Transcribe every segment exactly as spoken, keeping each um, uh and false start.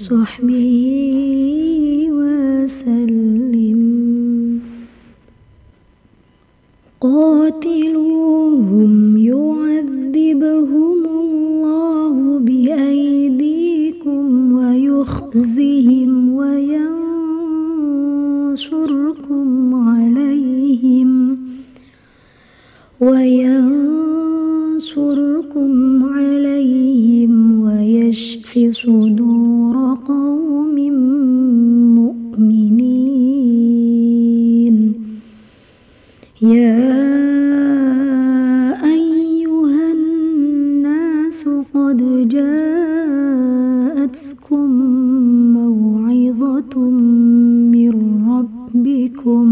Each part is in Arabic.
وصحبه وسلم. قاتلوهم يعذبهم الله بأيديكم ويخزهم وينصركم عليهم وينصركم عليهم ويشف صدور قوم مؤمنين. يا أيها الناس قد جاءتكم موعظة من ربكم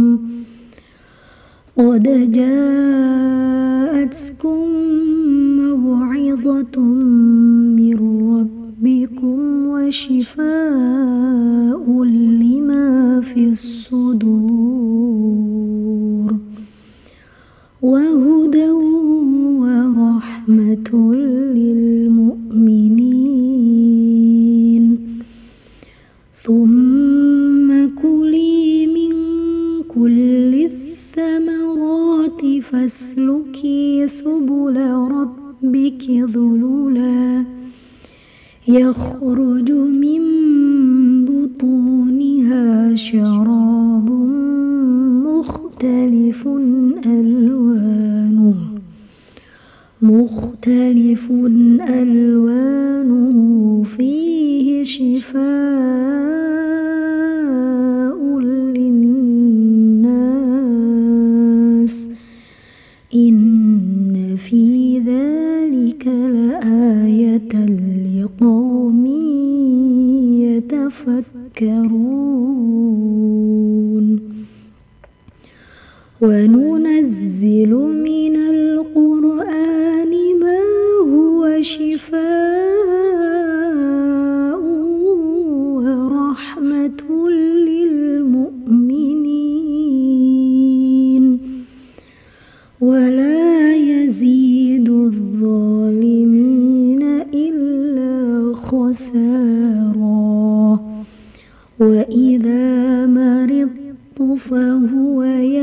قد جاءتكم موعظة من ربكم وشفاء لما في الصدور وهدى ورحمة للمؤمنين. ثم كلي من كل الثمرات فاسلكي سبل ربك ذللا يخرج من بطونها شراب مختلف ألوانه مختلف ألوانه فيه شفاء للناس إن في ذلك لآية لقوم يتفكرون. وننزل من القرآن ما هو شفاء ورحمة للمؤمنين ولا يزيد الظالمين إلا خسارا. وإذا مرضت فهو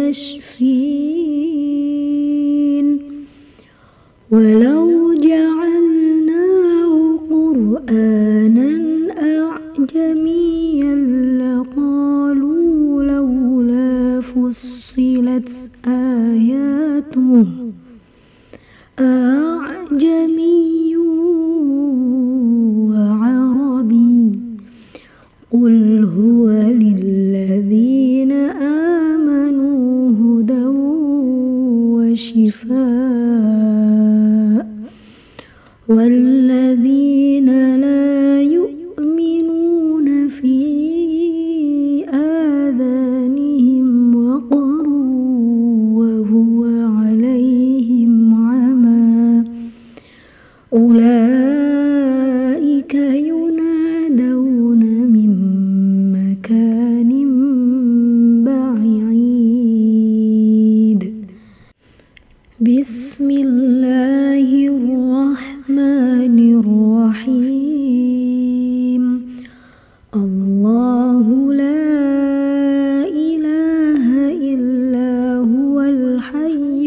يشفين. ولو جعلناه قرآنا أعجميا لقالوا لولا فصلت آياته أعجمي وعربي قل هو للذين آمنوا هدى وشفاء والذين لا يؤمنون في آذانهم وقر وهو عليهم عمى أولئك ينادون من مكان بعيد. بسم الله الرحمن الرحيم. الله لا إله إلا هو الحي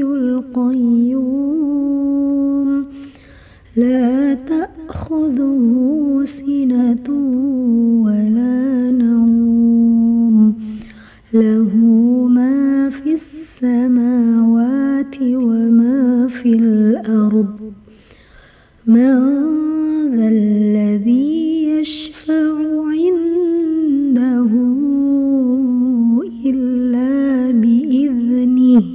القيوم لا تأخذه سنة ولا نوم له ما في السماوات وما في الأرض. من ذا الذي يشفع عنده إلا بإذنه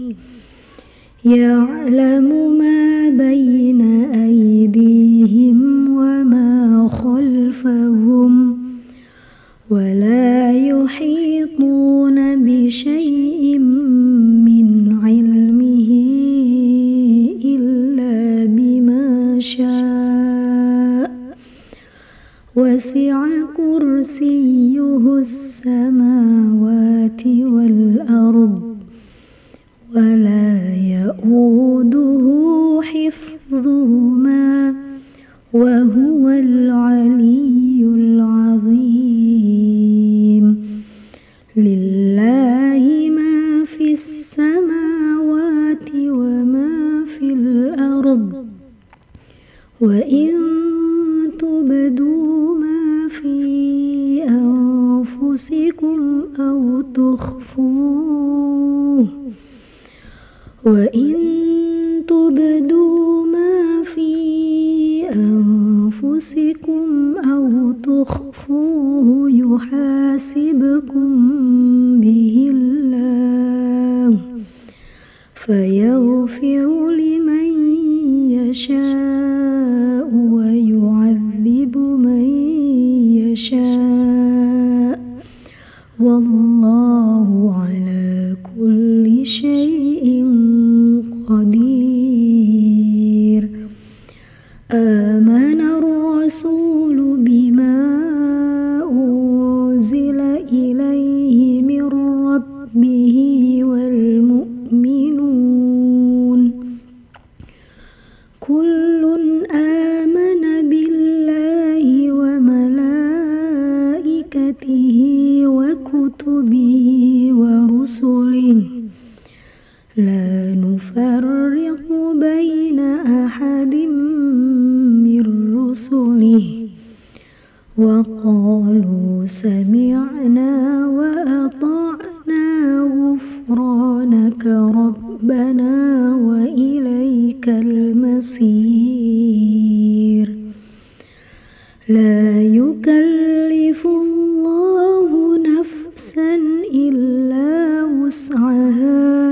يعلم ما بين أيديهم وما خلفهم ولا يحيطون بشيء من علمه إلا بما شاء وسع كرسيه السماوات والأرض ولا يؤوده حفظهما وهو العلي العظيم. وإن تبدوا ما في أنفسكم أو تخفوه وإن تبدوا ما في أنفسكم أو تخفوه يحاسبكم به الله فيغفر لمن يشاء ويعذب من يشاء والله على كل شيء قدير. آمن الرسول بما أنزل إليه من ربه والمؤمنون كل آمن بالله وملائكته وكتبه ورسله لا نفرق بين أحد من رسله وقالوا سمعنا وأطعنا غفرانك ربنا وإليك المصير. لا يكلف الله نفسا إلا وسعها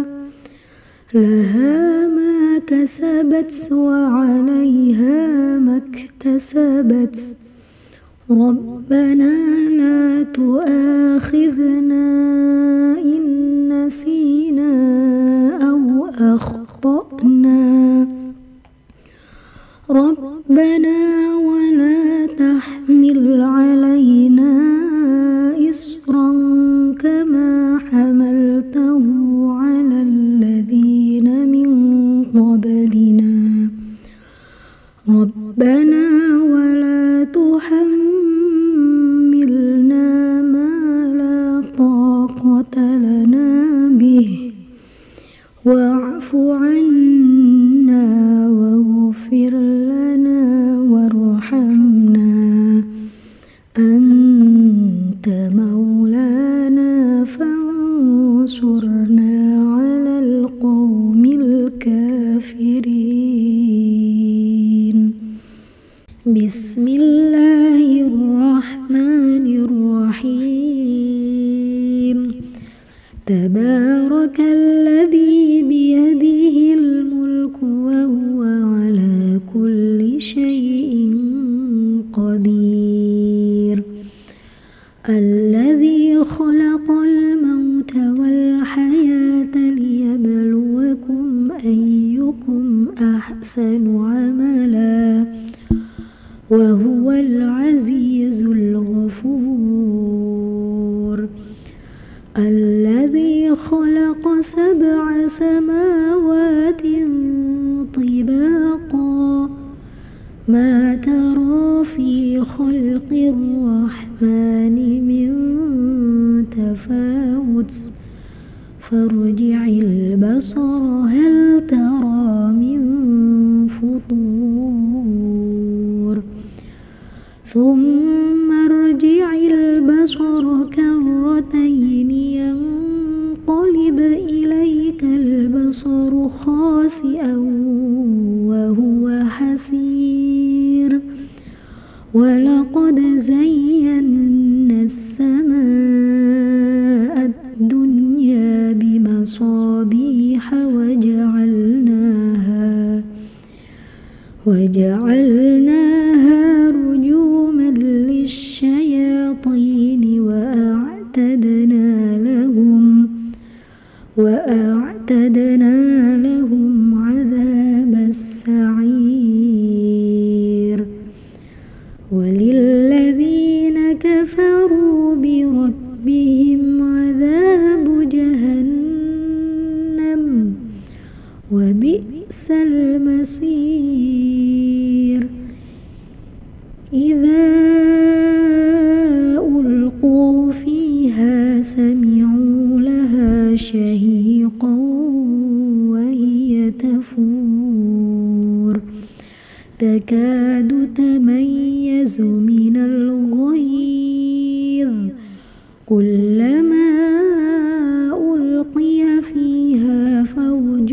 لها ما كسبت وعليها ما اكتسبت ربنا لا تؤاخذنا إن نسينا أو أخطأنا ربنا ولا تحمل علينا إصرا كما حملته على الذين من قبلنا ربنا ولا تحملنا ما لا طاقة لنا به واعف عنا واغفر لنا وارحمنا أنت مولانا فانصرنا على القوم الكافرين. بسم الله الرحمن الرحيم. تبارك الذي بيده الملك وهو على كل شيء قدير. الذي خلق الموت والحياة ليبلوكم أيكم أحسن عملا وهو العزيز الغفور. الذي خلق سبع سماوات طباقا ما ترى في خلق الرحمن من تفاوت فارجع البصر هل ترى من فطور ثم ارجع البصر كرتين ينقلب إليك البصر خاسئا وهو حسير ولقد زينا السماء الدنيا بمصابيح وجعلناها وجعلناها رجوما للشياطين وأعتدنا لهم وأعتدنا لهم عذاب السعير. وللذين كفروا بربهم عذاب جهنم وبئس المصير. إذا ألقوا فيها سمعوا لها شهيقا تكاد تميز من الغيظ كلما ألقي فيها فوج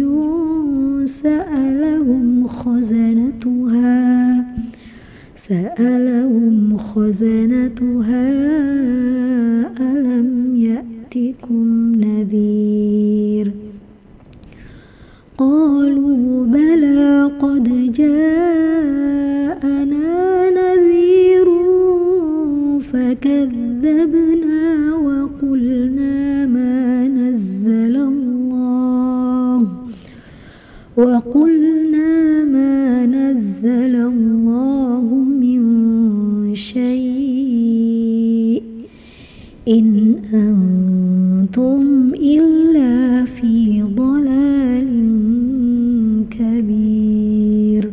سألهم خزنتها سألهم خزنتها ألم يأتكم نذير قالوا بلى قد جاءنا نذير فكذبنا وقلنا ما نزل الله وقلنا ما نزل الله من شيء إن أنتم إلا في ضلال كبير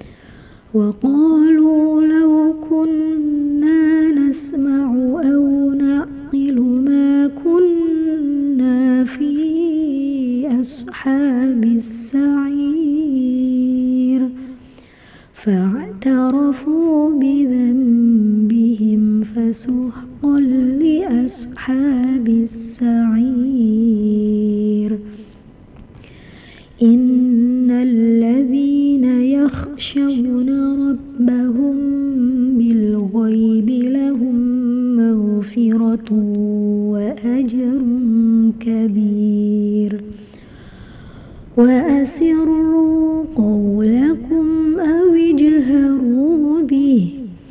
وقالوا لو كنا نسمع أو نعقل ما كنا في أصحاب السعير فاعترفوا بذنبهم فسحقا لأصحاب السعير إن الذين يخشون ربهم بالغيب لهم مغفرة وأجر كبير وأسروا قولكم أو اجهروا به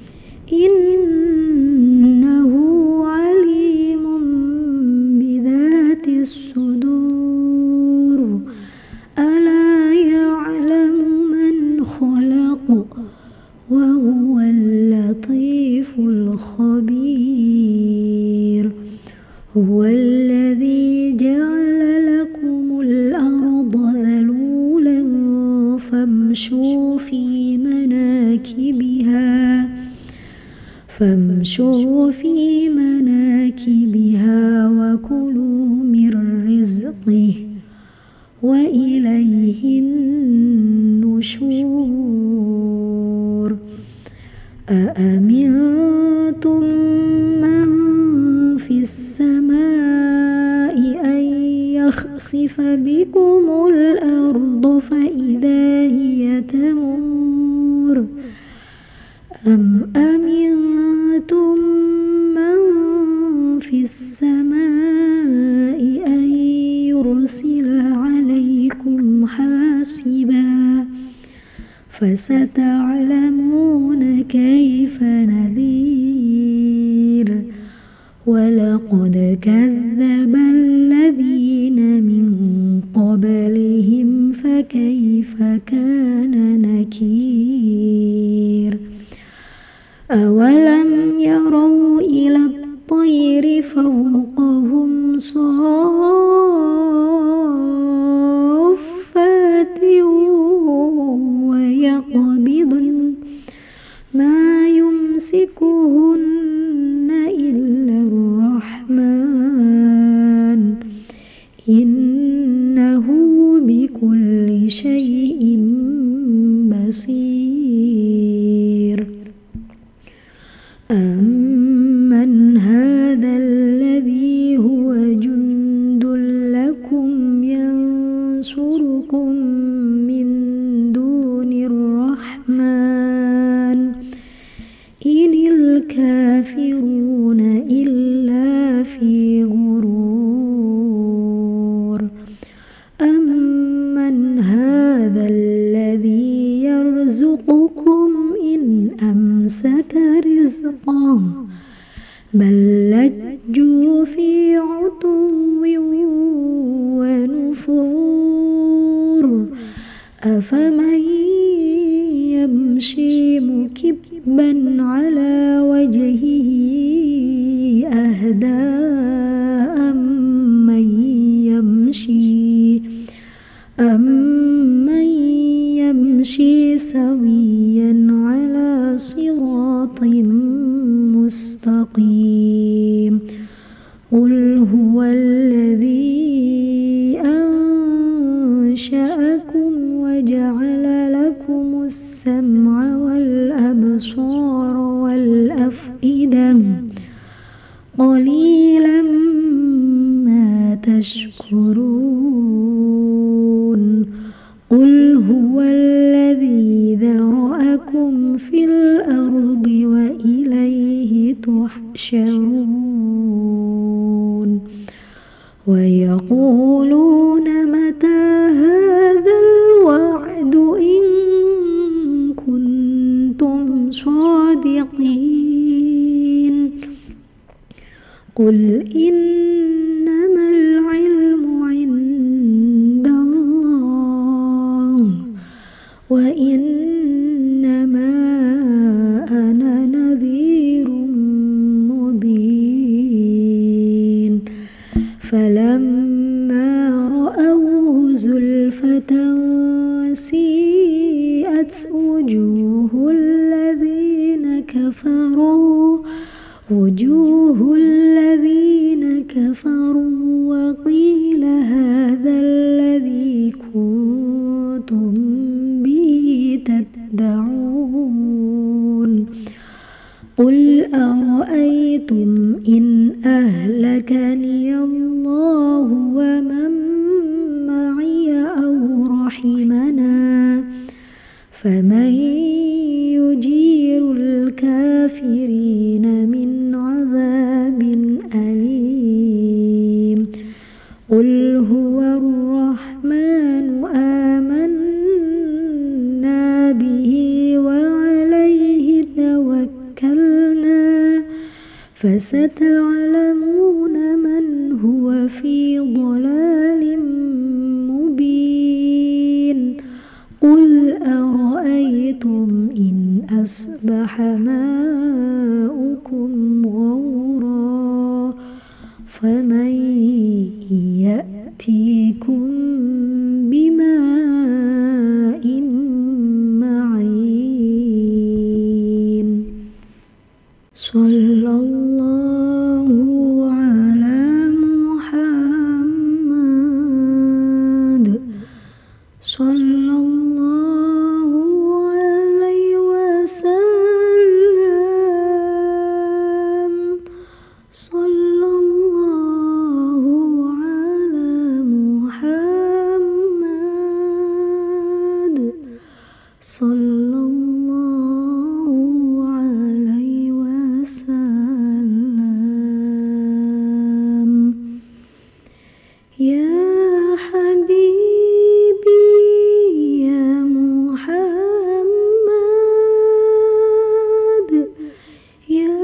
إنه عليم بذات الصدور ألا يعلم من خلق وهو اللطيف الخبير هو الذي جعل لكم الأرض ذلولا فامشوا في مناكبها فامشوا في مناكبها وكلوا من رزقه وإليه النشور أأمنتم من في السماء أن يخسف بكم الأرض فإذا هي تمور أم أمنتم من في السماء أن يرسل عليكم حاصبا فستعلمون كيف نذير ولقد كذب الذين من قبلهم فكيف كان نكير أولم يروا إلى الطير فوقهم صافات ويقبضن ما يمسكهن إلا الرحمن إنه بكل شيء بصير أمن هذا الذي هو جند لكم ينصركم من دون الرحمن إن الكافرون إلا في غرور أمن هذا الذي يرزقكم إن أمسك رزقه بل لجوا في عتو ونفور أفمن يمشي مكبا على وجهه أهدى أمن يمشي أمن يمشي سويا على صراط مستقيم قل هو الذي أنشأكم وجعل لكم السمع الأبصار والأفئدة قليلا ما تشكرون قل هو الذي ذرأكم في الأرض وإليه تحشرون ويقولون متى هذا الوعد إن كنتم صادقين قل إنما العلم عند الله وإنما أنا نذير مبين فلما رأوه زلفة سيئت وجوه الذين كفروا وجوه الذين كفروا وقيل هذا الذي كنتم به تدعون قل أرأيتم إن أهلكني الله ومن معي أو رحمنا فمن يجير الكافرين من عذاب أليم قل هو الرحمن آمنا به وعليه توكلنا فستعلمون من هو في ضلال مبين قل أرأيتم إن أصبح ماؤكم غورا فمن يأتيكم بماء معين صلى الله على محمد صلى الله عليه وسلم صلى الله على محمد صلى الله عليه وسلم يا حبيبي يا محمد يا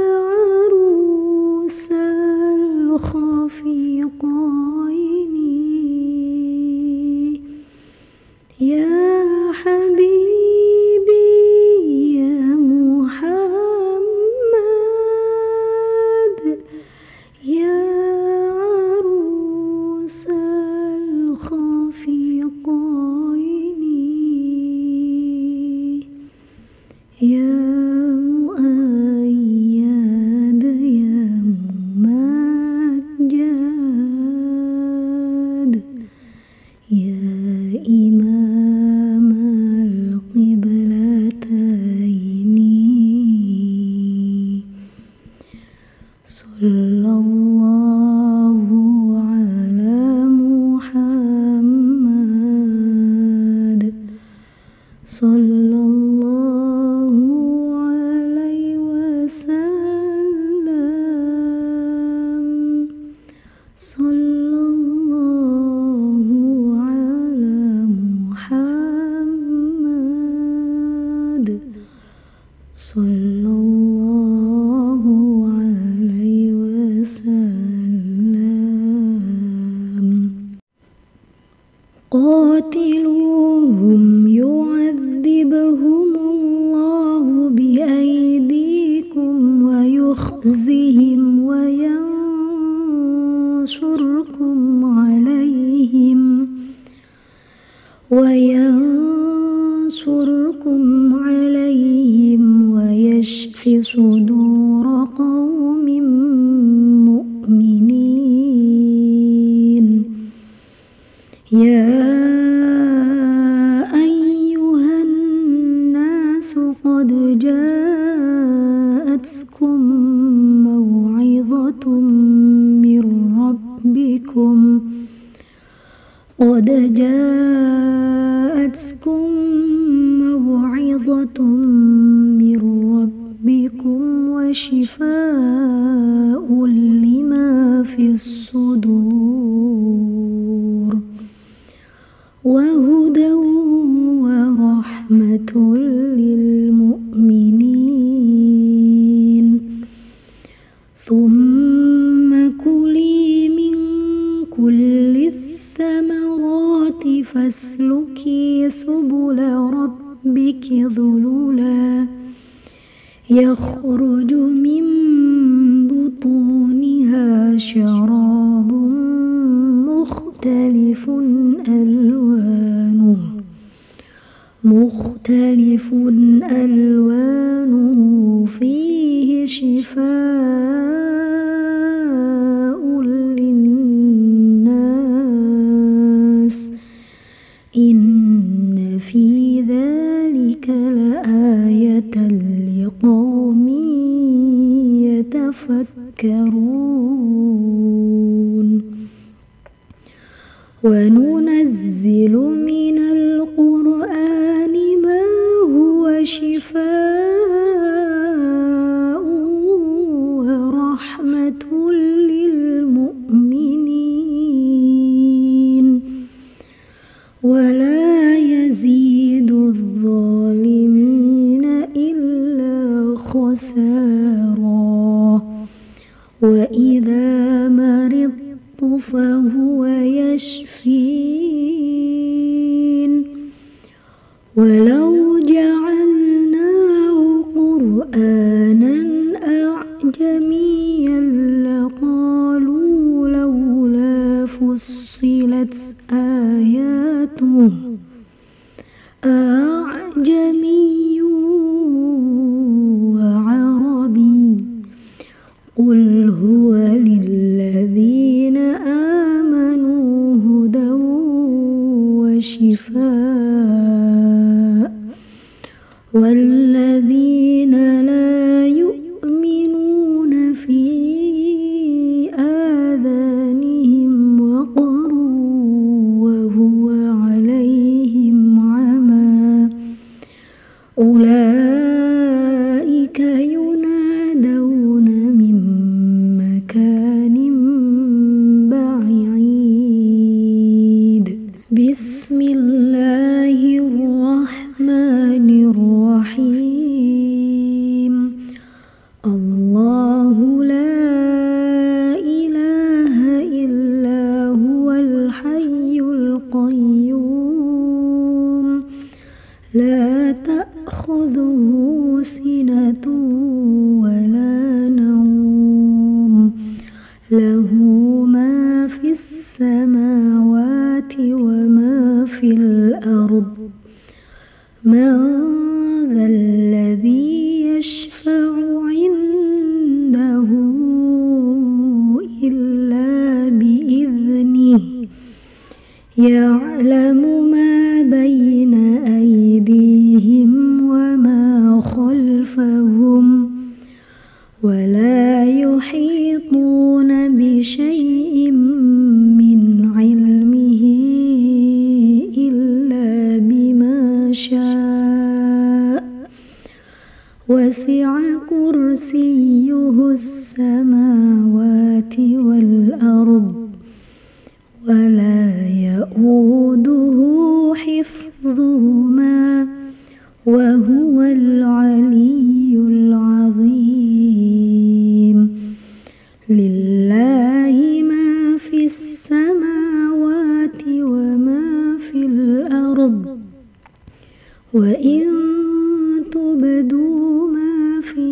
عروس الخفيقين يا حبيبي يا محمد يا عروس الخفيقين يا مؤيد يا ممجد يا إمام القبلتين صلى الله على محمد صلى الله عليه وسلم صلى الله على محمد صلى الله عليه وسلم قاتلوهم يعذبهم الله بأيديكم ويخزهم وينصركم عليهم وينصركم عليهم ويشف صدور قوم مؤمنين يا أيها الناس قد جاءتكم موعظة من ربكم قد جاءتكم موعظة من ربكم وشفاء لما في الصدور وهدى ورحمة للمؤمنين. ثم كلي من كل الثمرات فاسلكي سبل ربك ذللا يخرج من بطونها شراب مختلف ألوانه مختلف ألوانه فيه شفاء للناس إن في ذلك لآية لقوم يتفكرون. وننزل من القرآن ما هو شفاء ورحمة للمؤمنين ولا يزيد الظالمين إلا خسارا. وإذا مرضت فهو يشفين ولو جعلناه قرآنا أعجميا لقالوا لولا فصلت آياته أعجمي وعربي قل هو للذين آمنوا هدى وشفاء والذين لا يؤمنون في آذانهم وقر وهو عليهم عمى أولئك ينادون من مكان بعيد. بسم الله الرحمن الرحيم. الله لا إله إلا هو الحي القيوم لا تأخذه سنة ولا نوم له ما في السماوات وما في الأرض. من ذا الذي يشفع عنده إلا بإذنه يعلم ما بين أيديهم وما خلفهم ولا يحيطون بشيء من علمه إلا بما شاء وسع كرسيه السماوات والأرض ولا يؤوده حفظهما وهو العلي العظيم. لله ما في السماوات وما في الأرض وإن تبدوا ما في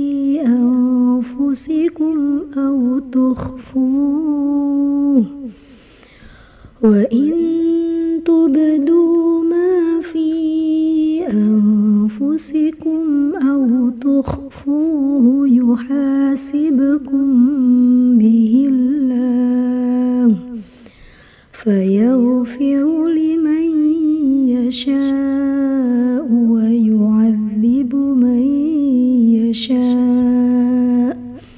أنفسكم أو تخفوه وإن تبدوا ما في أنفسكم أو تخفوه يحاسبكم به الله فيغفر لمن يشاء ويعذب يشاء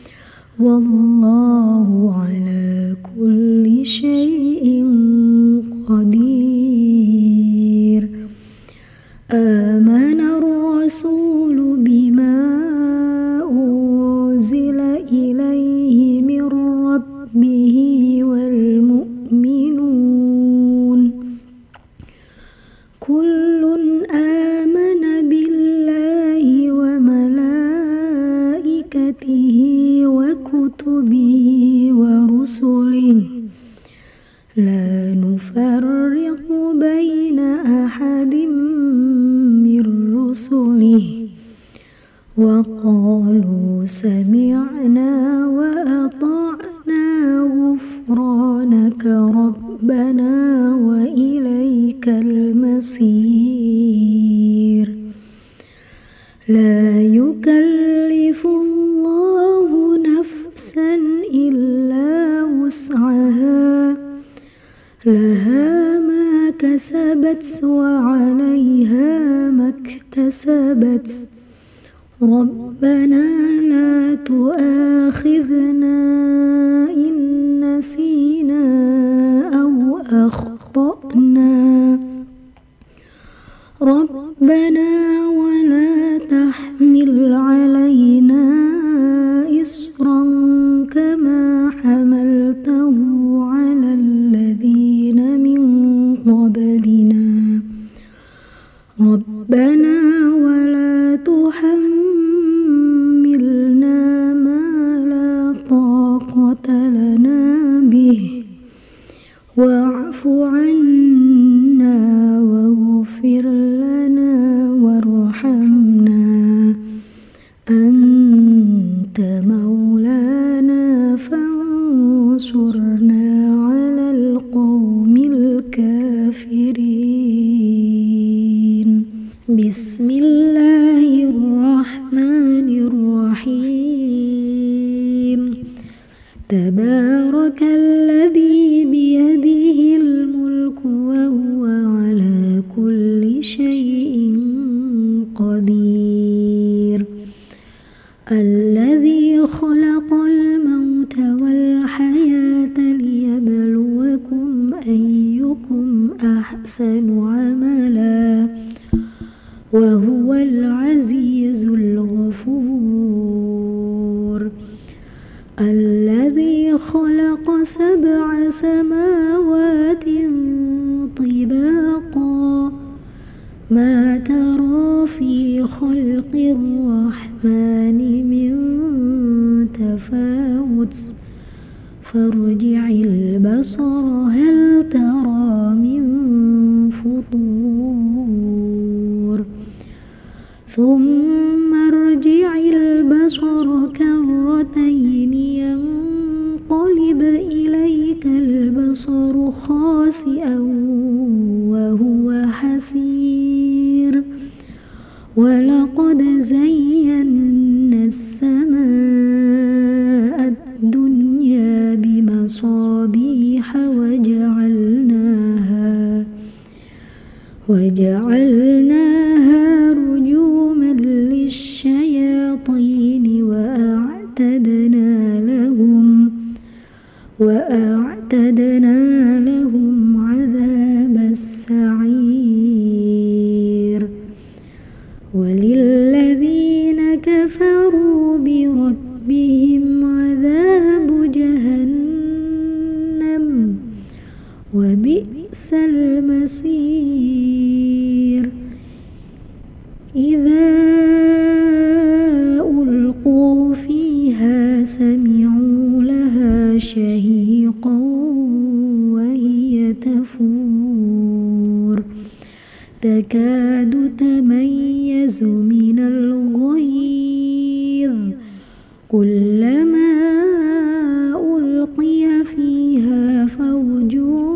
والله على كل شيء قدير. آمن الرسول بما أنزل إليه من ربه والمؤمنون كل آمن بالله وملائكته وكتبه ورسله لا نفرق بين أحد من رسله وقالوا سمعنا وأطعنا غفرانك ربنا وإليك المصير. لا يكلف الله نفسا إلا وسعها لها ما كسبت وعليها ما اكتسبت ربنا لا تؤاخذنا إن نسينا أو أخطأنا ربنا ولا تحمل علينا إصرا كما حملته على الذين من قبلنا ربنا ولا تحملنا ما لا طاقة لنا به واعف عنا واغفر لنا وارحمنا أنت مولانا فانصرنا على القوم الكافرين. بسم الله الرحمن الرحيم. تبارك الذي بيده الملك وهو على كل شيء قدير. الذي خلق الموت والحياة ليبلوكم أيكم أحسن عملا وهو العزيز الغفور. الذي خلق سبع سماوات طباقا ما ترى في خلق الرحمن من تفاوت فارجع البصر هل ترى من فطور ثم ارجع البصر كرتين ينقلب إليك البصر خاسئا وهو حسير. ولقد زينا السماء الدنيا بمصابيح وجعلناها وجعلناها رجوما للشياطين وأعتدنا لهم وأعتدنا لهم عذاب السعير. وللذين كفروا بربهم عذاب جهنم وبئس المصير. إذا ألقوا فيها سمعوا لها شهيقا وهي تفور تكاد تميز من الغيظ كلما ألقي فيها فوج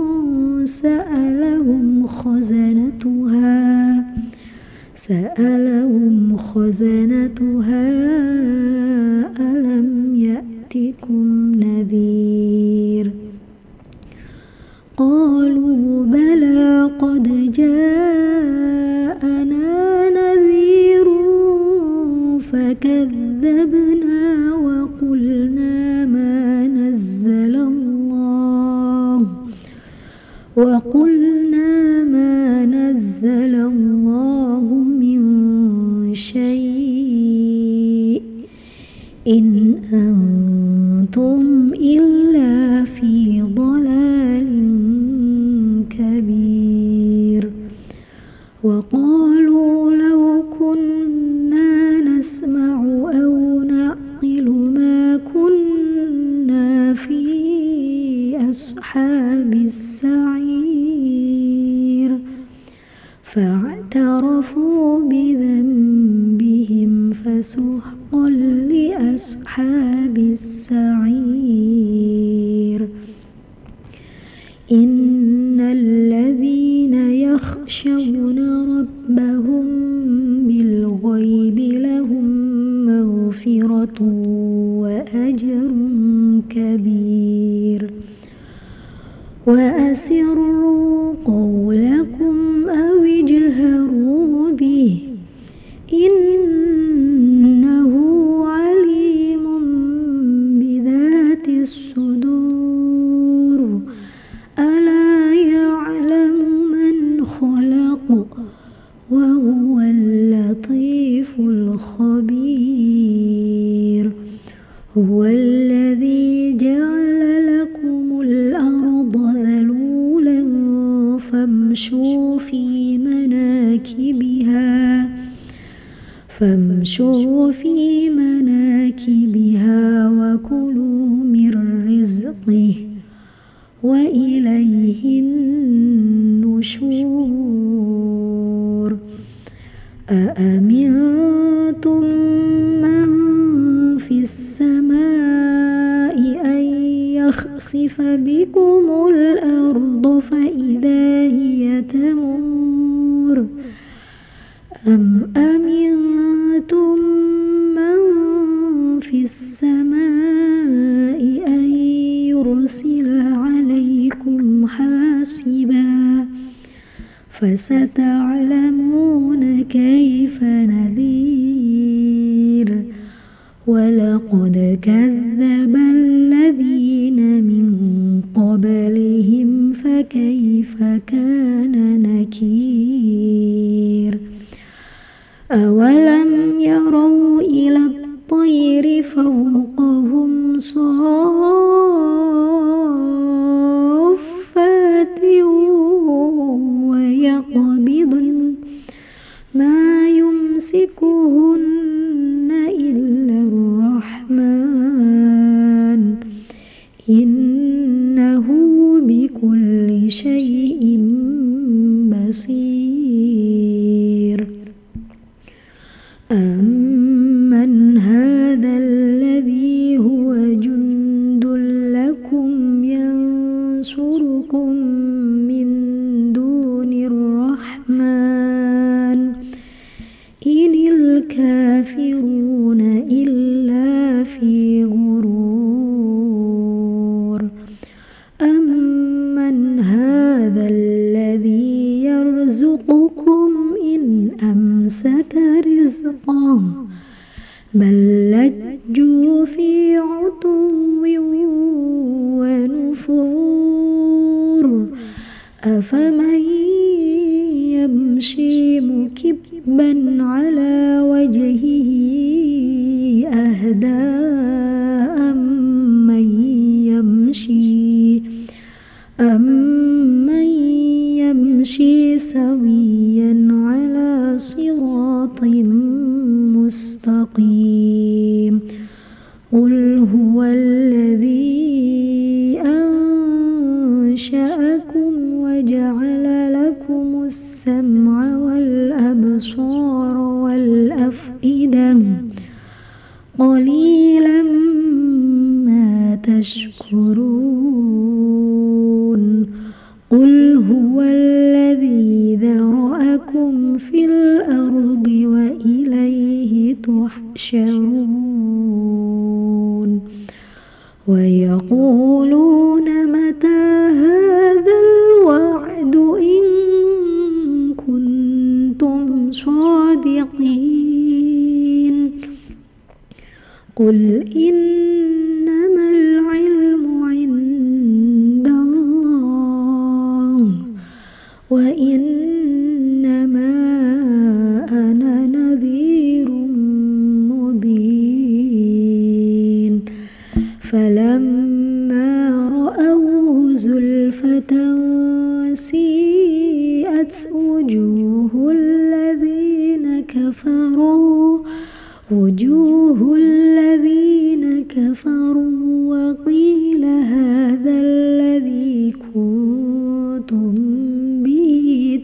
سألهم خزنتها سألهم خزنتها ألم يأتكم نذير قالوا بلى قد جاءنا نذير فكذبنا وقلنا ما نزل الله وقلنا ما نزل الله من شيء إن أنتم إلا في ضلال كبير. وقالوا لو كنا نسمع أو نعقل ما كنا في أصحاب السعير فاعترفوا بذنبهم فسحقا لأصحاب السعير. إن الذين يخشون ربهم بالغيب لهم مغفرة وأجر كبير. وأسروا قولكم أو اجهروا به إنه عليم بذات الصدور. ألا يعلم من خلق وهو اللطيف الخبير. هو الذي جعل لكم الأرض ذلولا فامشوا في مناكبها فامشوا في مناكبها وكلوا من رزقه وإليه النشور. أأمنتم من في السماء أن يخسف بكم الأرض فإذا هي تمور أم أمنتم من في السماء أن يرسل عليكم حاصبا فستعلمون كيف نذير. ولقد كذب الذين من قبلهم فكيف كان نكير. أولم يروا إلى الطير فوقهم صافات ويقبضن ما يمسكهن إلا الرحمن إنه بكل شيء بصير. أمن هذا الذي هو جند لكم ينصركم من دون الرحمن إن الكافرون إلا في غرور. أمن هذا الذي يرزقكم إن أمسك رزقه بل لجوا في عتو ونفور. أفمن يمشي مكبا على وجهه أهدى أمن يمشي أمن يمشي سويا على صراط مستقيم. قل هو الذي أنشأكم وجعل لكم السمع والأبصار والأفئدة قليلا ما تشكرون. قل هو الذي ذرأكم في الأرض وإليه تحشرون. ويقولون متى هذا الوعد إن كنتم صادقين. قل إنما العلم عند الله وإنما أنا نذير مبين فلما رأوه زلفة سيئت وجوه الذين كفروا وجوه الذين كفروا وقيل هذا الذي كنتم به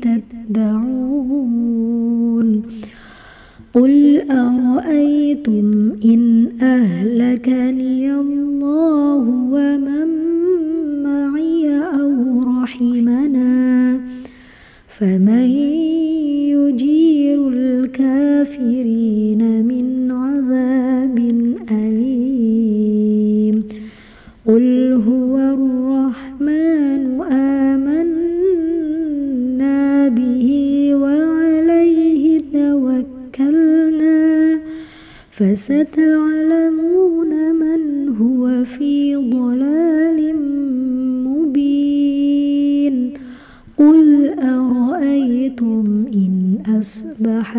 تدعون قل أرأيتم إن أهلكني الله ومن معي أو رحمنا فمن يجير الكافرين من عذاب أليم قل هو الرحمن آمنا به وعليه توكلنا فستعلمون من هو في ضلال مبين قل أرأيتم إن أصبح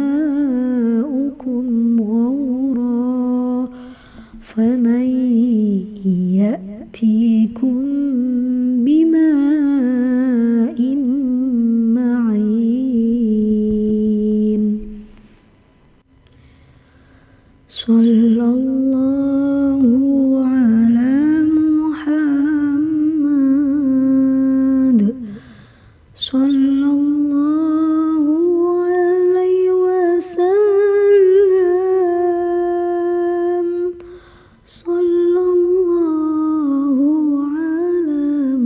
ماؤكم غورا فمن يأتيكم بماء معين صلى الله على محمد صلى الله عليه وسلم صلى الله على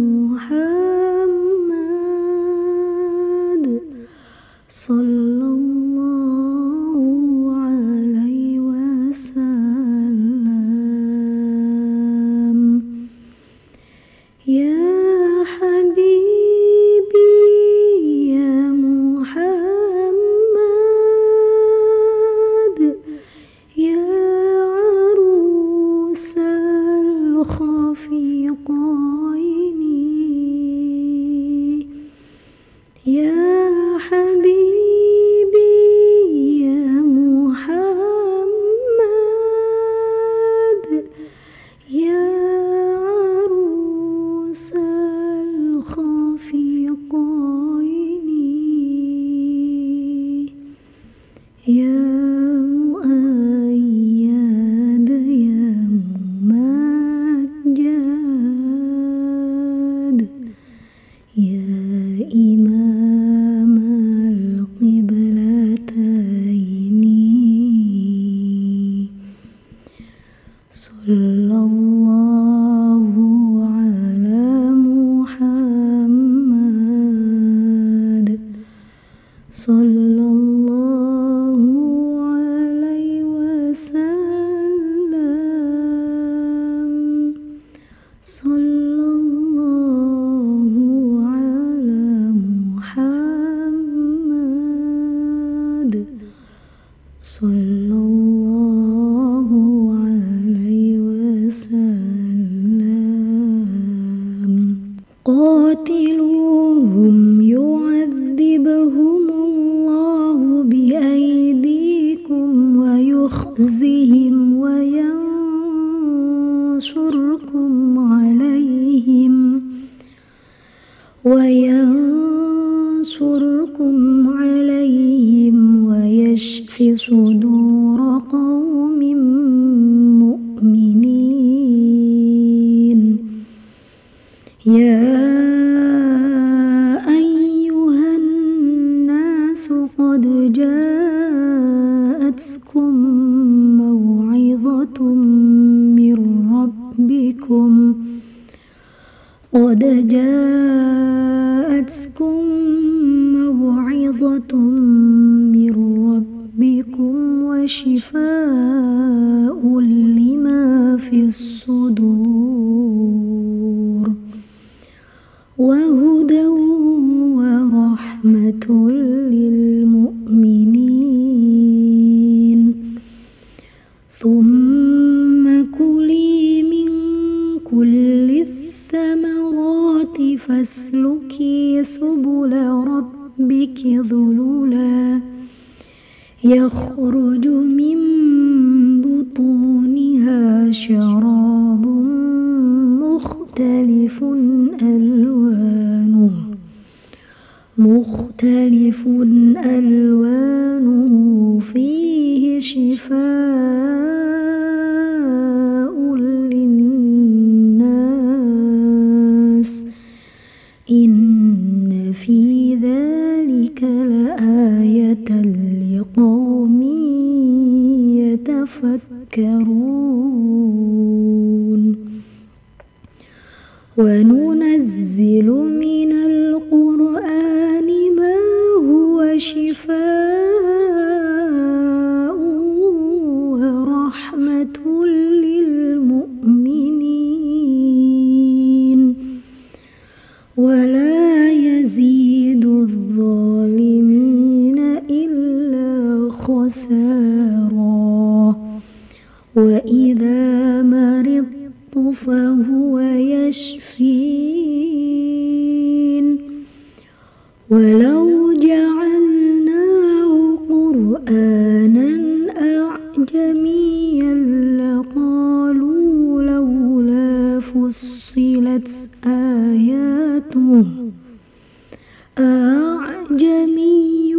محمد صلى الله عليه وسلم يا حبيبي يا محمد يا عروس الخفيقين يا حبيبي يا محمد يا عروس الخفيقين يا مؤيد يا ممجد يا إمام القبلتين صلى الله على محمد صلى الله عليه وسلم صلى الله على محمد صلى الله عليه وسلم قاتلوهم يعذبهم الله بأيديكم ويخزهم وينصركم عليهم وينصركم عليهم ويشف صدور قوم مؤمنين يا أيها الناس قد جاءتكم موعظة من ربكم قد جاءتكم موعظة من ربكم وشفاء لما في الصدور وهدى ورحمة للمؤمنين ثم الأرائك ذللا يخرج من بطونها شراب مختلف ألوانه مختلف ألوانه فيه شفاء للناس إن في ذلك لآية لقوم يتفكرون وننزل من القرآن ما هو شفاء ورحمة للمؤمنين ولا يزيد الظالمين إلا خسارا وإذا مرضت فهو يشفين ولو جعلناه قرآنا أعجميا لقالوا لولا فصلت آياته أعجمي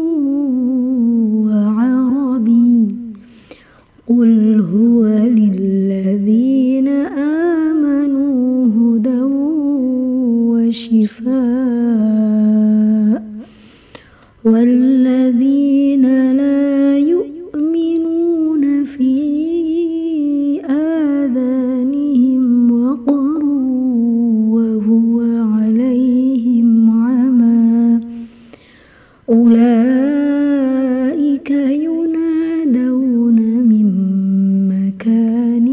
وعربي قل هو للذين آمنوا هدى وشفاء والذين لا يؤمنون في آذانهم وقر وهو عليهم عمى أولئك ينادون من مكان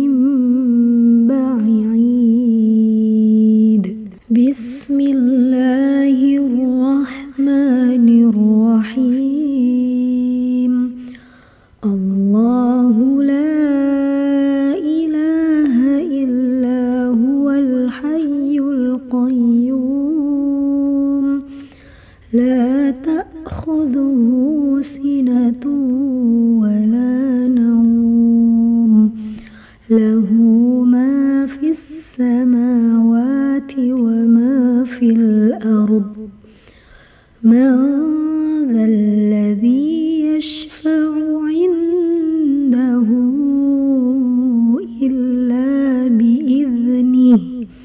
بعيد بسم الله الرحمن الرحيم الله لا إله إلا هو الحي القيوم لا تأخذه سنة ولا نوم له ما في السماوات وما في الأرض من ذا الذي يشفع عنده إلا بإذنه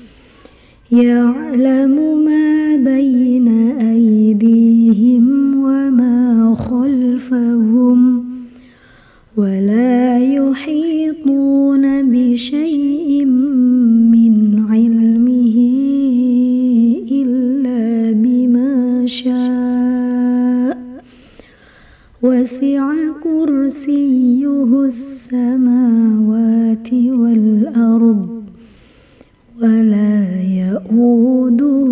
يعلم ما بين أيديهم وما خلفهم ولا يحيطون بشيء من علمه إلا بما شاء وسع كرسيه السماوات والأرض ولا يؤوده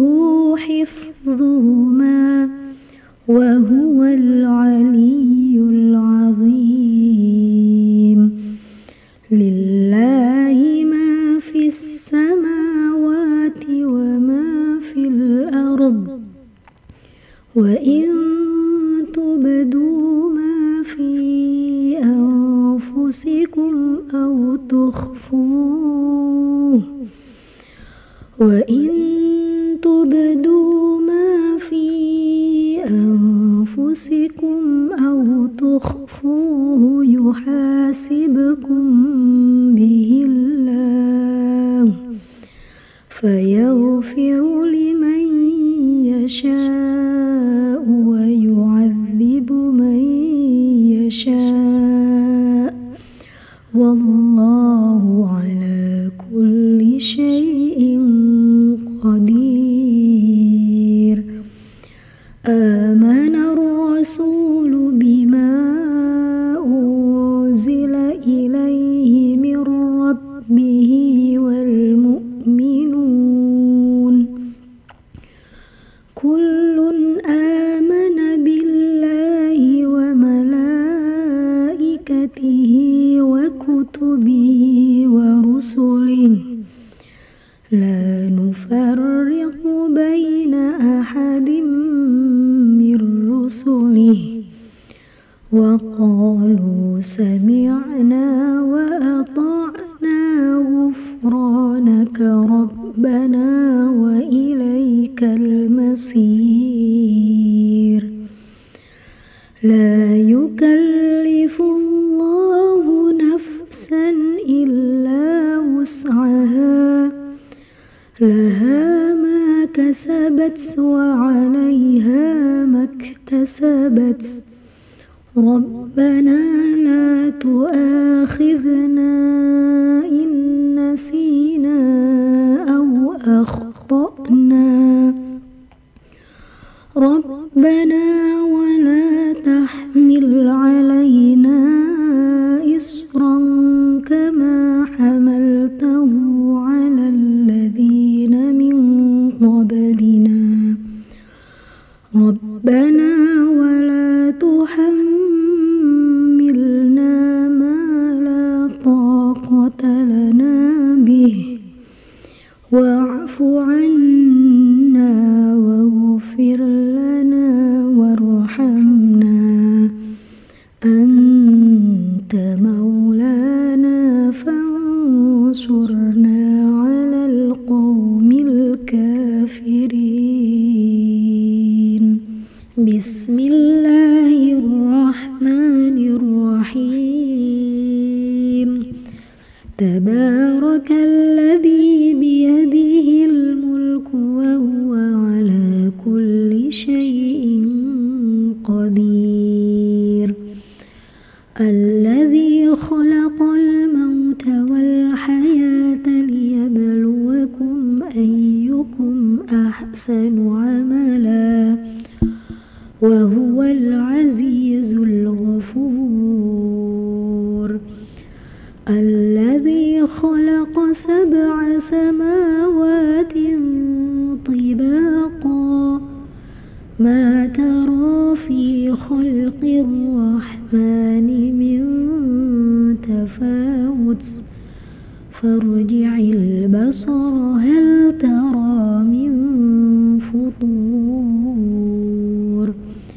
حفظهما وهو العلي العظيم لله ما في السماوات وما في الأرض وإن تبدوا ما في أنفسكم أو تخفوه وإن تبدوا ما في أنفسكم أو تخفوه يحاسبكم به الله فيغفر لمن يشاء ويعذب من يشاء والله على كل شيء قدير آمن الرسول بما أنزل إليه من ربه والمؤمنون كل آمن بالله وملائكته وكتبه ورسله لا نفرق بين أحد من قالوا سمعنا وأطعنا غفرانك ربنا وإليك المصير. لا يكلف الله نفسا إلا وسعها، لها ما كسبت وعليها ما اكتسبت. ربنا لا تؤاخذنا إن نسينا أو أخطأنا. ربنا ولا تحمل علينا إصرا كما حملته على الذين من قبلنا. ربنا ولا تحملنا ما لا طاقة لنا به، واعف عنا واغفر لنا وارحمنا، أنت مولانا فانصرنا على القوم الكافرين. بسم الله الرحمن الرحيم. تبارك الذي بيده الملك وهو على كل شيء قدير. الذي خلق الموت والحياة ليبلوكم أيكم أحسن عملا وهو العزيز الغفور. الذي خلق سبع سماوات طباقا ما ترى في خلق الرحمن من تفاوت فارجع البصر هل ترى من فطور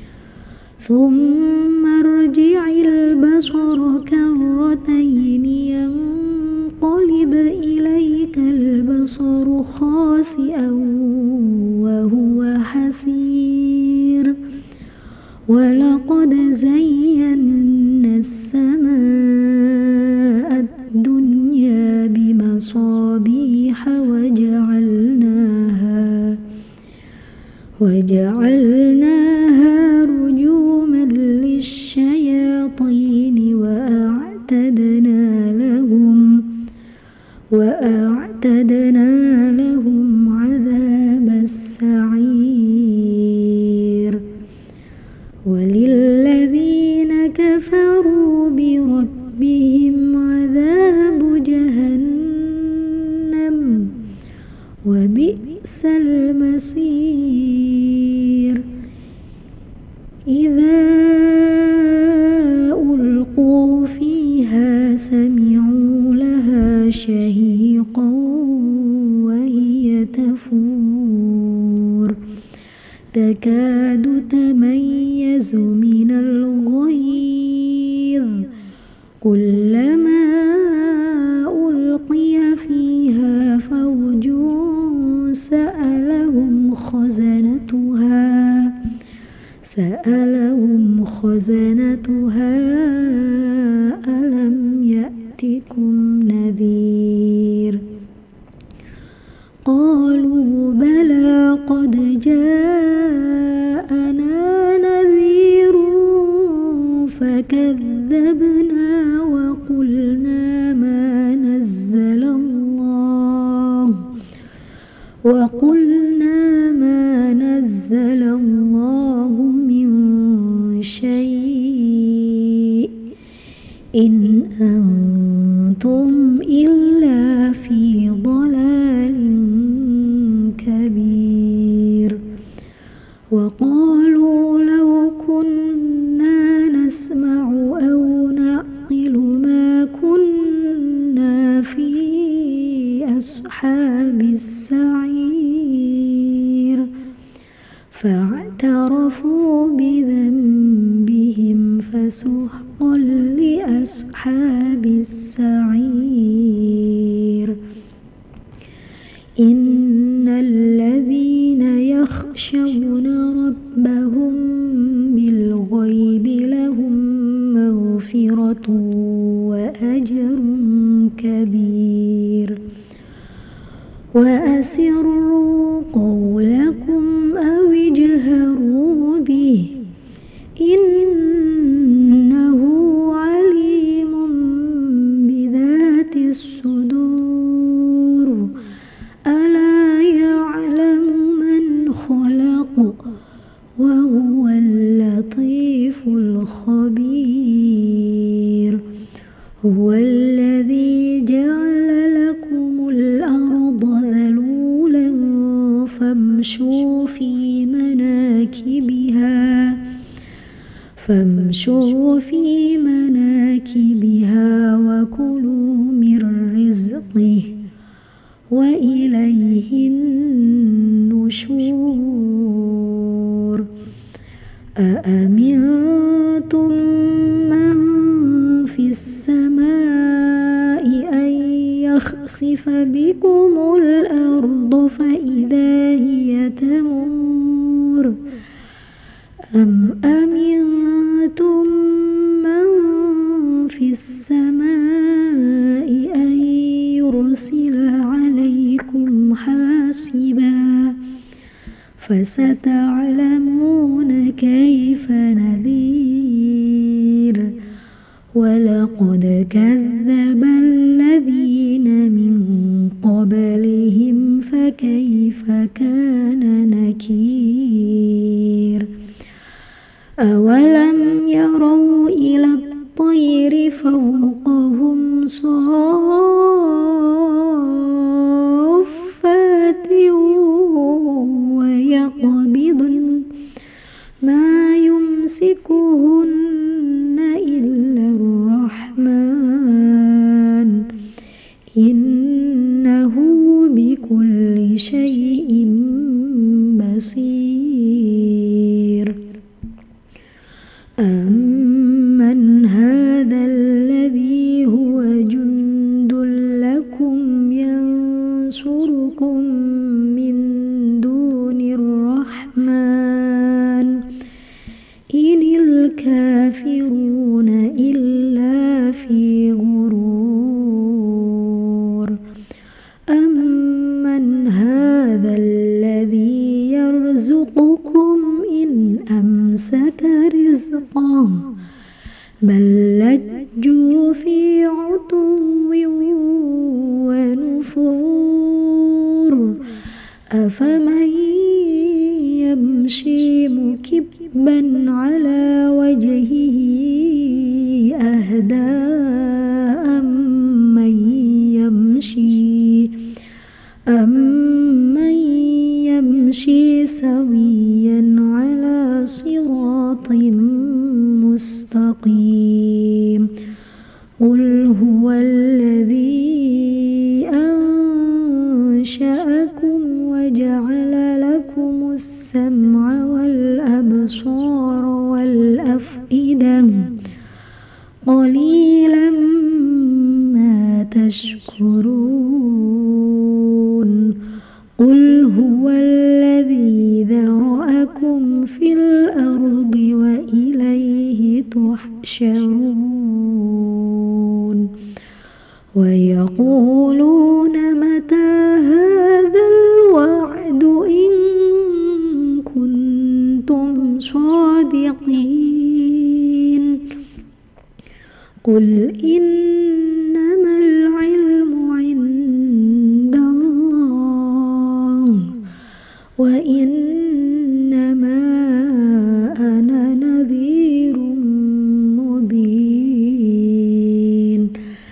ثم ارجع البصر كرتين ينقلب إليك البصر خاسئا وهو حسير. ولقد زينا السماء الدنيا بمصابيح وجعلناها وجعلناها رجوما للشياطين وأعتدنا لهم وأعتدنا لهم عذاب السعير. وللذين كفروا بربهم عذاب جهنم وبئس المصير. إذا ألقوا فيها سمعوا لها شهيقا وهي تفور تكاد تميز من الغيظ كلما ألقي فيها فوج سألهم خزنتها سألهم خزنتها ألم يأتكم نذير. قالوا بلى قد جاءنا نذير فكذبنا وقلنا ما نزل الله وقلنا ما نزل الله من شيء إن أنتم إلا في ضلال كبير. وقالوا لو كنا نسمع أو نعقل ما كنا في أصحاب السعير. فاعترفوا بذنبهم فسحقا أصحاب السعير إن الذين يخشون ربهم بالغيب لهم مغفرة وأجر كبير وأسروا قولكم أو اجهروا به إنه عليم بذات الصدور ألا يعلم من خلق وهو اللطيف الخبير هو الذي جعل لكم الأرض ذلولا فامشوا في مناكبها فامشوا في مناكبها وكلوا من رزقه وإليه النشور أأمنتم من في السماء أن يخسف بكم الأرض فإذا هي تمور أم أمنتم من في السماء أن يرسل عليكم حاصبا فستعلمون كيف نذير ولقد كذب الذين من قبلهم فكيف كان نكير أولم يروا إلى الطير فوقهم صافات ويقبضن ما يمسكهن إلا الرحمن إنه بكل شيء بصير أمن هذا الذي هو جند لكم ينصركم من دون الرحمن إن الكافرون إلا في غرور أمن هذا الذي يرزقكم إن أمسك رزقه بل لجوا في عتو ونفور أفمن يمشي مكبا على وجهه أهدى أمن يمشي أمن يمشي سويا على صراط مستقيم قل هو الذي أنشأكم وجعل لكم السمع والأبصار والأفئدة قليلا ما تشكرون قل هو الذي ذرأكم في الأرض وإليه تحشرون ويقولون متى هذا الوعد إن كنتم صادقين قل إنما العلم عند الله وإنما أنا نذير مبين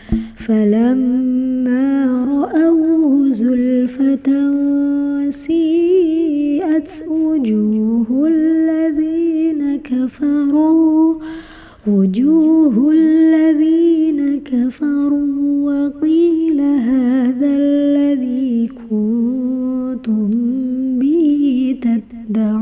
فلما رأوه زلفة سيئت وجوه الذين كفروا وجوه الذين كفروا وقيل هذا الذي كنتم به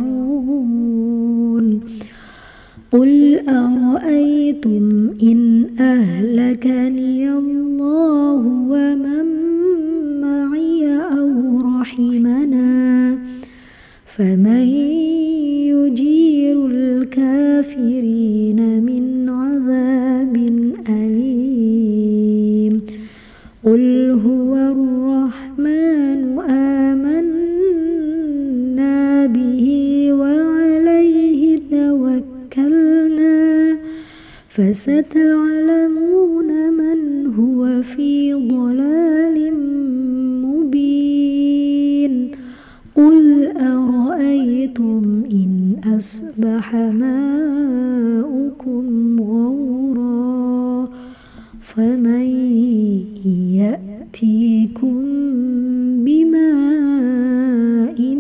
تدعون قل أرأيتم إن أهلكني الله ومن معي أو رحمنا فمن يجير الكافرين من عذاب أليم قل هو الرحمن آمنا به وعليه توكلنا فستعلمون من هو في ضلال مبين قل أرأيتم إن أصبح ماؤكم غورا فمن يأتيكم بماء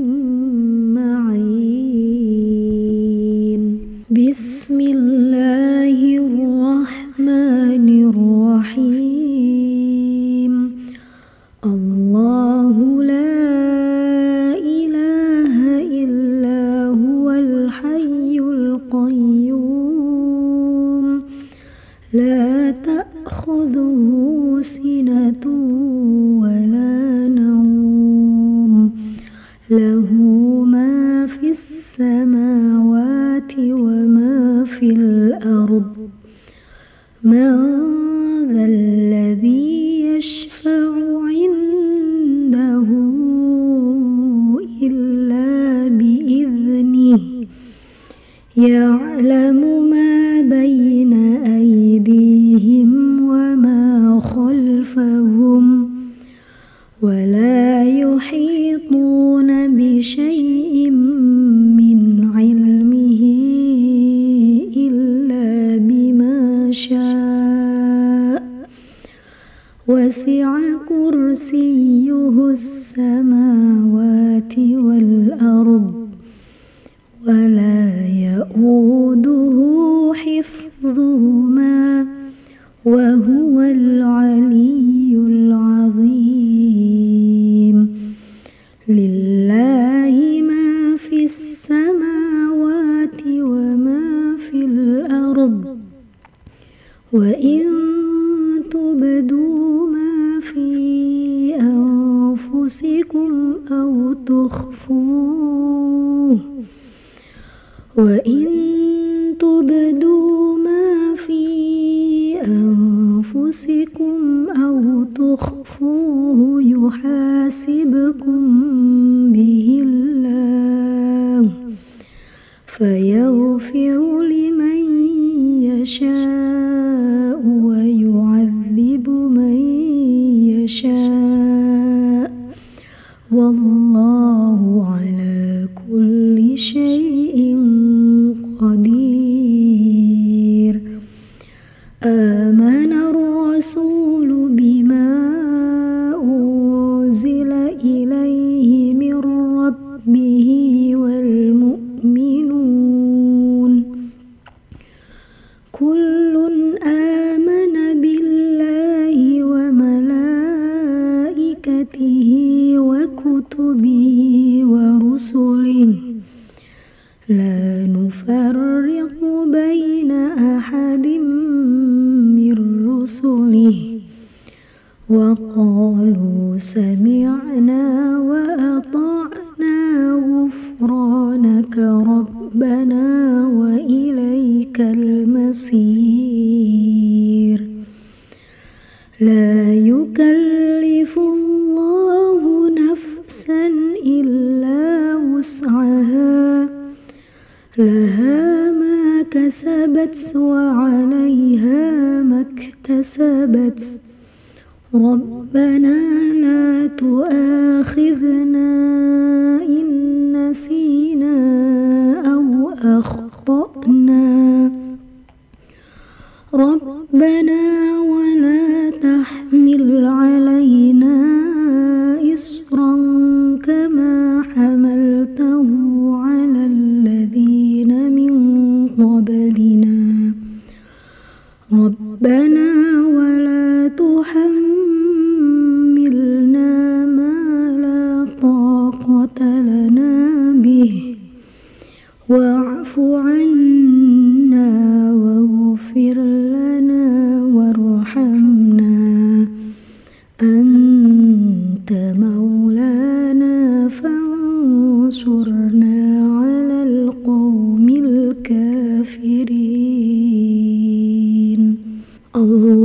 معين بسم الله الرحمن الرحيم الله لا إله إلا هو الحي القيوم لا تأخذه سنة ولا نوم له ما في السماوات وما في الأرض من ذا الذي يشفع عنده إلا بإذنه يعلم ما بين أيديهم وما خلفهم ولا يحيطون بشيء من علمه إلا بما شاء وسع كرسيه السماوات والأرض ولا يؤوده حفظهما وهو العلي العظيم لله ما في السماوات وما في الأرض وإن تبدوا ما في أنفسكم أو تخفوه وإن تبدوا ما في أنفسكم أو تخفوه يحاسبكم به الله فيغفر لمن يشاء ويعذب من يشاء والله على كل شيء قدير آمن الرسول بما أنزل إليه من ربه والمؤمنون كل آمن بالله وملائكته وكتبه ورسله لا نفرق بين أحد من رسله وقالوا سمعنا وأطعنا غفرانك ربنا وإليك المصير لا يكلف الله نفسا إلا وسعها لها ما كسبت وعليها ما اكتسبت ربنا لا تؤاخذنا إن نسينا أو أخطأنا ربنا ولا تحمل علينا إصرا كما حملته على الذين من قبلنا ربنا ولا تحملنا ما لا طاقة لنا به واعف عنا واغفر لنا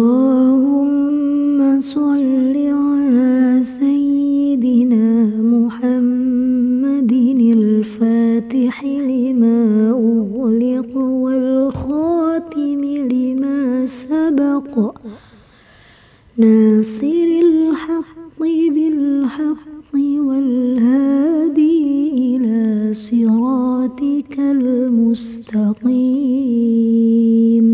اللهم صل على سيدنا محمد الفاتح لما أغلق والخاتم لما سبق ناصر الحق بالحق والهادي إلى صراطك المستقيم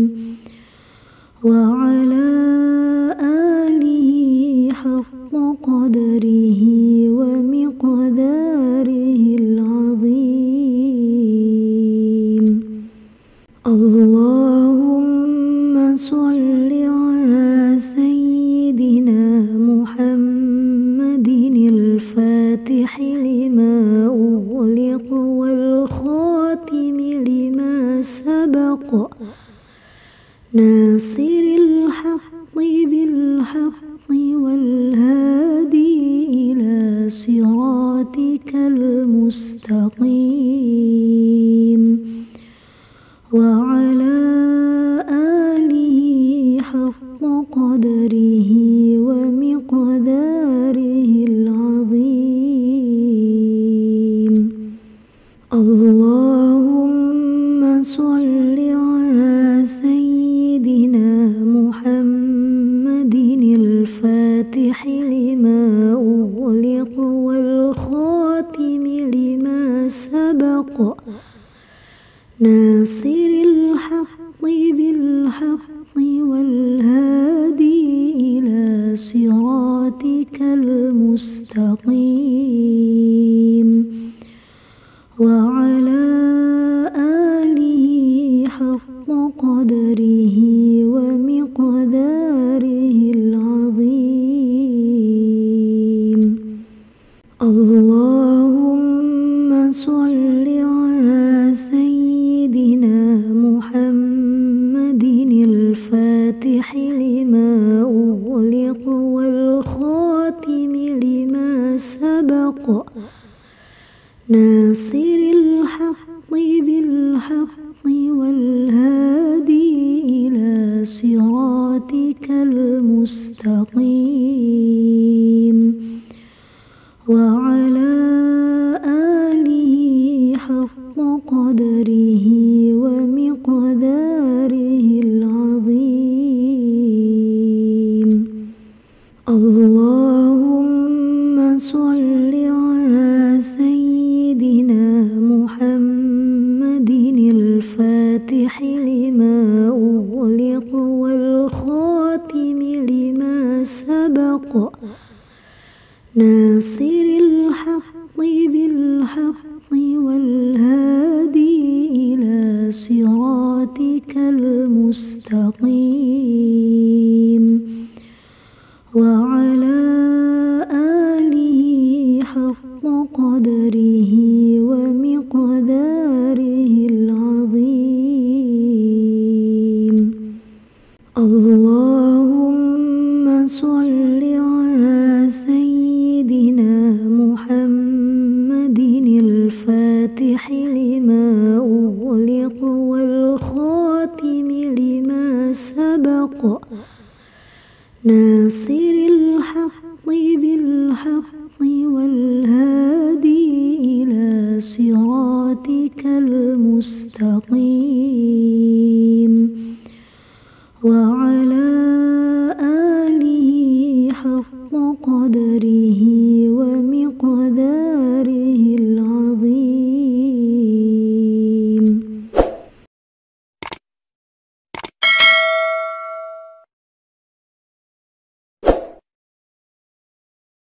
وعلى آله حق قدره ومقداره العظيم. اللهم صل على سيدنا محمد الفاتح لما أغلق والخاتم لما سبق ناصر الحق بالحق والهادي إلى صراطك المستقيم وعلى آله حق قدره ومقداره العظيم. اللهم صل على سيدنا محمد الفاتح لما أغلق والخاتم لما سبق ناصر الحق بالحق والهادي إلى صراطك المستقيم وعلى آله حق قدره ومقداره العظيم. اللهم صل على سيدنا محمد الفاتح لما أغلق والخاتم لما سبق ناصر الحق بالحق والهادي إلى صراطك المستقيم وعلى آله حق قدره ومقداره العظيم. اللهم صل على سيدنا محمد الفاتح لما أغلق والخاتم لما سبق ناصر الحق بالحق والهادي إلى صراطك المستقيم وعلى آله حق قدره ومقداره العظيم. اللهم صل على سيدنا محمد الفاتح لما أغلق والخاتم لما سبق ناصر الحق بالحق والهادي إلى صراطك المستقيم وعلى